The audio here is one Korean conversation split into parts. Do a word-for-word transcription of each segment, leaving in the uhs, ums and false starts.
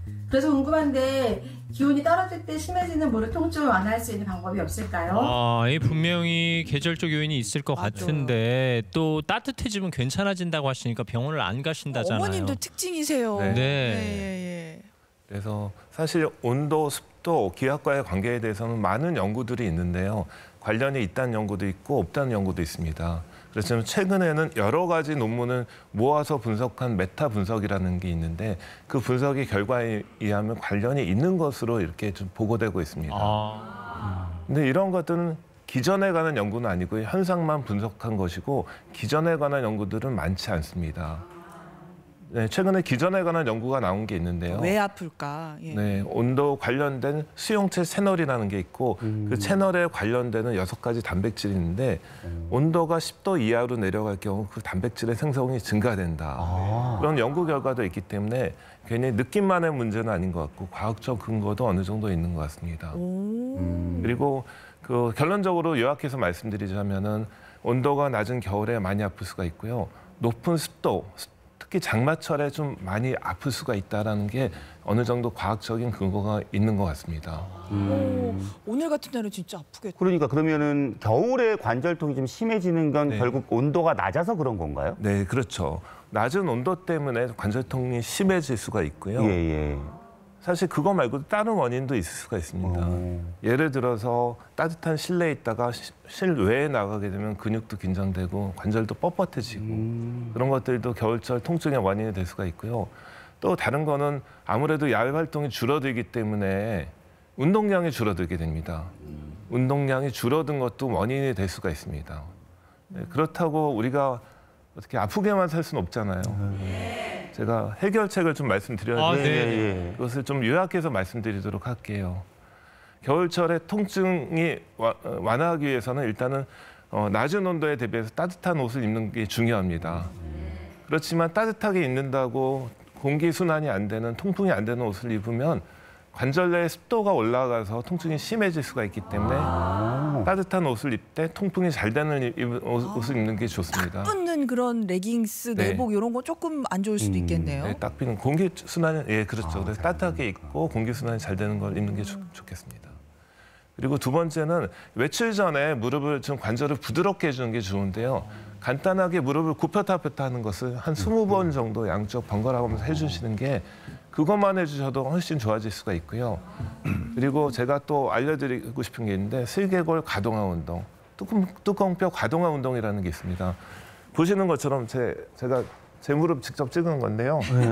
그래서 궁금한데 기온이 떨어질 때 심해지는 무릎 통증을 완화할 수 있는 방법이 없을까요? 아, 이 분명히 계절적 요인이 있을 것 맞아요. 같은데 또 따뜻해지면 괜찮아진다고 하시니까 병원을 안 가신다잖아요. 어머님도 특징이세요. 네. 네. 네. 예, 예. 그래서 사실 온도, 습도, 기압과의 관계에 대해서는 많은 연구들이 있는데요. 관련이 있다는 연구도 있고 없다는 연구도 있습니다. 그래서 최근에는 여러 가지 논문을 모아서 분석한 메타 분석이라는 게 있는데 그 분석의 결과에 의하면 관련이 있는 것으로 이렇게 좀 보고되고 있습니다. 아. 근데 이런 것들은 기전에 관한 연구는 아니고 현상만 분석한 것이고 기전에 관한 연구들은 많지 않습니다. 네, 최근에 기전에 관한 연구가 나온 게 있는데요. 왜 아플까? 예. 네, 온도 관련된 수용체 채널이라는 게 있고 음. 그 채널에 관련되는 여섯 가지 단백질이 있는데 음. 온도가 십 도 이하로 내려갈 경우 그 단백질의 생성이 증가된다. 아. 그런 연구 결과도 있기 때문에 괜히 느낌만의 문제는 아닌 것 같고 과학적 근거도 어느 정도 있는 것 같습니다. 음. 그리고 그 결론적으로 요약해서 말씀드리자면은 온도가 낮은 겨울에 많이 아플 수가 있고요. 높은 습도, 특히 장마철에 좀 많이 아플 수가 있다는 게 어느 정도 과학적인 근거가 있는 것 같습니다. 음. 오, 오늘 같은 날은 진짜 아프겠다. 그러니까 그러면은 겨울에 관절통이 좀 심해지는 건 네. 결국 온도가 낮아서 그런 건가요? 네, 그렇죠. 낮은 온도 때문에 관절통이 심해질 수가 있고요. 예, 예. 사실 그거 말고도 다른 원인도 있을 수가 있습니다. 오. 예를 들어서 따뜻한 실내에 있다가 실외에 나가게 되면 근육도 긴장되고 관절도 뻣뻣해지고 음. 그런 것들도 겨울철 통증의 원인이 될 수가 있고요. 또 다른 거는 아무래도 야외 활동이 줄어들기 때문에 운동량이 줄어들게 됩니다. 음. 운동량이 줄어든 것도 원인이 될 수가 있습니다. 네, 그렇다고 우리가 어떻게 아프게만 살 수는 없잖아요. 음. 제가 해결책을 좀 말씀드려야 되는데 아, 네. 그것을 좀 요약해서 말씀드리도록 할게요. 겨울철에 통증이 완화하기 위해서는 일단은 어, 낮은 온도에 대비해서 따뜻한 옷을 입는 게 중요합니다. 그렇지만 따뜻하게 입는다고 공기순환이 안 되는, 통풍이 안 되는 옷을 입으면 관절 내에 습도가 올라가서 통증이 심해질 수가 있기 때문에 아 따뜻한 옷을 입을 때 통풍이 잘 되는 옷을 입는 게 좋습니다. 딱 붙는 그런 레깅스, 내복 네. 이런 거 조금 안 좋을 수도 음. 있겠네요. 네, 딱 붙는 공기순환은 예 그렇죠. 아, 그래서 따뜻하게 입고 공기순환이 잘 되는 걸 입는 게 조, 좋겠습니다. 그리고 두 번째는 외출 전에 무릎을 좀 관절을 부드럽게 해주는 게 좋은데요. 간단하게 무릎을 굽혔다 폈다 하는 것을 한 스무 번 정도 양쪽 번갈아 가면서 해주시는 게 그것만 해주셔도 훨씬 좋아질 수가 있고요. 그리고 제가 또 알려드리고 싶은 게 있는데 슬개골 가동화 운동, 뚜껑, 뚜껑뼈 가동화 운동이라는 게 있습니다. 보시는 것처럼 제, 제가 제 무릎 직접 찍은 건데요. 네,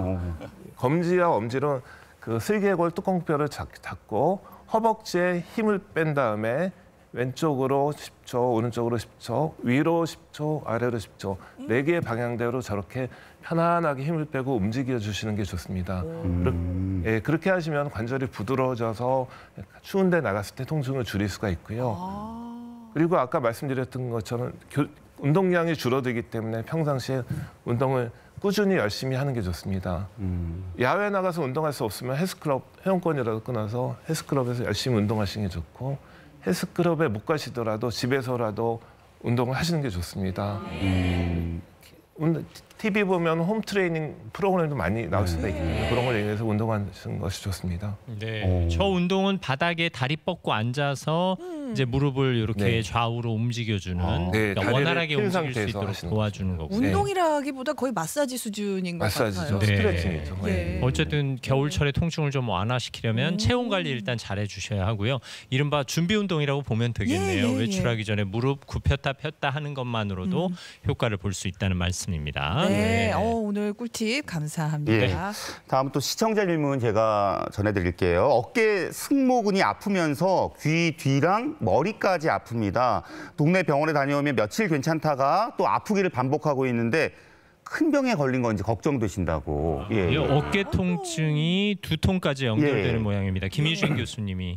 검지와 엄지로 그 슬개골 뚜껑뼈를 잡, 잡고 허벅지에 힘을 뺀 다음에 왼쪽으로 십 초, 오른쪽으로 십 초, 위로 십 초, 아래로 십 초, 네 개의 방향대로 저렇게 편안하게 힘을 빼고 움직여 주시는 게 좋습니다. 음. 예, 그렇게 하시면 관절이 부드러워져서 추운 데 나갔을 때 통증을 줄일 수가 있고요. 아. 그리고 아까 말씀드렸던 것처럼 교, 운동량이 줄어들기 때문에 평상시에 운동을 꾸준히 열심히 하는 게 좋습니다. 음. 야외 나가서 운동할 수 없으면 헬스클럽 회원권이라도 끊어서 헬스클럽에서 열심히 운동하시는 게 좋고 헬스클럽에 못 가시더라도 집에서라도 운동을 하시는 게 좋습니다. 음. 티비 보면 홈 트레이닝 프로그램도 많이 나올 수가 있기 때문에 그런 걸 이용해서 운동하시는 것이 좋습니다. 네, 오. 저 운동은 바닥에 다리 뻗고 앉아서 음. 이제 무릎을 이렇게 네. 좌우로 움직여주는 아. 네, 그러니까 원활하게 움직일 수 있도록 도와주는 거고. 운동이라기보다 거의 마사지 수준인 것 마사지죠. 같아요. 네. 스트레칭이죠. 네. 어쨌든 겨울철에 통증을 좀 완화시키려면 음. 체온 관리 일단 잘 해주셔야 하고요. 이른바 준비 운동이라고 보면 되겠네요. 예, 예, 외출하기 예. 전에 무릎 굽혔다 폈다 하는 것만으로도 음. 효과를 볼 수 있다는 말씀입니다. 네, 네. 어, 오늘 꿀팁 감사합니다. 예. 다음 또 시청자 질문 제가 전해드릴게요. 어깨 승모근이 아프면서 귀 뒤랑 머리까지 아픕니다. 동네 병원에 다녀오면 며칠 괜찮다가 또 아프기를 반복하고 있는데 큰 병에 걸린 건지 걱정되신다고. 예. 어깨 통증이 두통까지 연결되는 예. 모양입니다. 김희준 교수님이.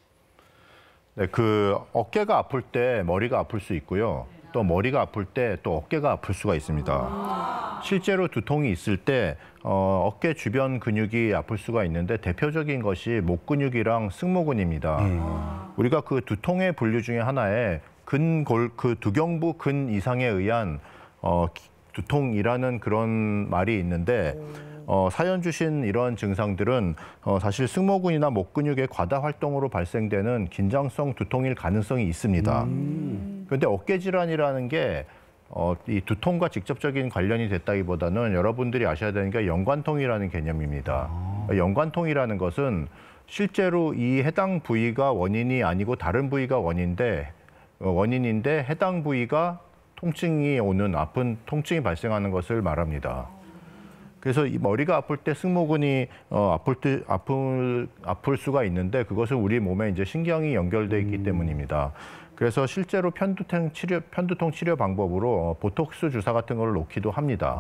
네, 그 어깨가 아플 때 머리가 아플 수 있고요. 또 머리가 아플 때 또 어깨가 아플 수가 있습니다. 실제로 두통이 있을 때 어, 어깨 주변 근육이 아플 수가 있는데 대표적인 것이 목 근육이랑 승모근입니다. 음. 우리가 그 두통의 분류 중에 하나에 근골 그 두경부 근 이상에 의한 어, 두통이라는 그런 말이 있는데 어, 사연 주신 이런 증상들은 어, 사실 승모근이나 목 근육의 과다 활동으로 발생되는 긴장성 두통일 가능성이 있습니다. 그런데 어깨 질환이라는 게 어, 이 두통과 직접적인 관련이 됐다기보다는 여러분들이 아셔야 되는 게 연관통이라는 개념입니다. 연관통이라는 것은 실제로 이 해당 부위가 원인이 아니고 다른 부위가 원인데 어, 원인인데 해당 부위가 통증이 오는 아픈 통증이 발생하는 것을 말합니다. 그래서 이 머리가 아플 때 승모근이 어, 아플 때 아플 아플 수가 있는데 그것은 우리 몸에 이제 신경이 연결돼 있기 음. 때문입니다. 그래서 실제로 편두통 치료 편두통 치료 방법으로 보톡스 주사 같은 걸 놓기도 합니다.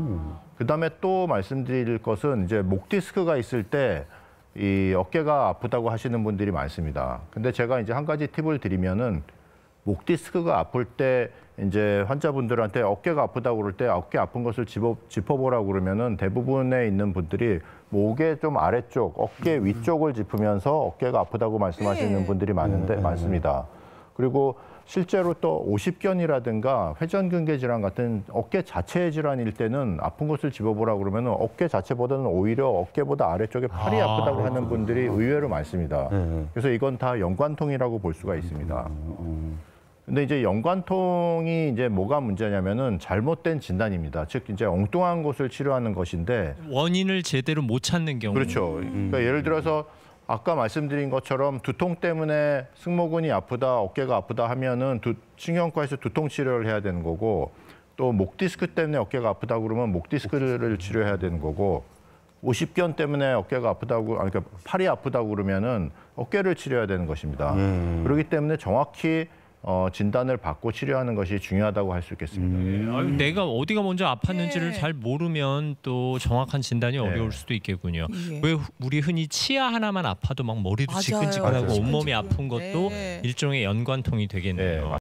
그다음에 또 말씀드릴 것은 이제 목 디스크가 있을 때 이 어깨가 아프다고 하시는 분들이 많습니다. 근데 제가 이제 한 가지 팁을 드리면은 목 디스크가 아플 때 이제 환자분들한테 어깨가 아프다고 그럴 때 어깨 아픈 것을 짚어, 짚어보라고 그러면은 대부분에 있는 분들이 목의 좀 아래쪽, 어깨 위쪽을 짚으면서 어깨가 아프다고 말씀하시는 분들이 많은데 많습니다. 그리고 실제로 또 오십견이라든가 회전근개 질환 같은 어깨 자체의 질환일 때는 아픈 곳을 짚어보라고 그러면 어깨 자체보다는 오히려 어깨보다 아래쪽에 팔이 아, 아프다고 하는 분들이 의외로 많습니다. 그래서 이건 다 연관통이라고 볼 수가 있습니다. 근데 이제 연관통이 이제 뭐가 문제냐면은 잘못된 진단입니다. 즉 이제 엉뚱한 곳을 치료하는 것인데 원인을 제대로 못 찾는 경우. 그렇죠. 그러니까 예를 들어서 아까 말씀드린 것처럼 두통 때문에 승모근이 아프다, 어깨가 아프다 하면은 두, 신경과에서 두통 치료를 해야 되는 거고 또 목 디스크 때문에 어깨가 아프다 그러면 목 디스크를 치료해야 되는 거고 오십견 때문에 어깨가 아프다고, 아니, 그러니까 팔이 아프다고 그러면은 어깨를 치료해야 되는 것입니다. 음. 그렇기 때문에 정확히 어, 진단을 받고 치료하는 것이 중요하다고 할 수 있겠습니다. 음. 아유, 내가 어디가 먼저 아팠는지를 네. 잘 모르면 또 정확한 진단이 네. 어려울 수도 있겠군요. 예. 왜 우리 흔히 치아 하나만 아파도 막 머리도 지끈지끈하고 온몸이 아픈 것도 네. 일종의 연관통이 되겠네요. 네.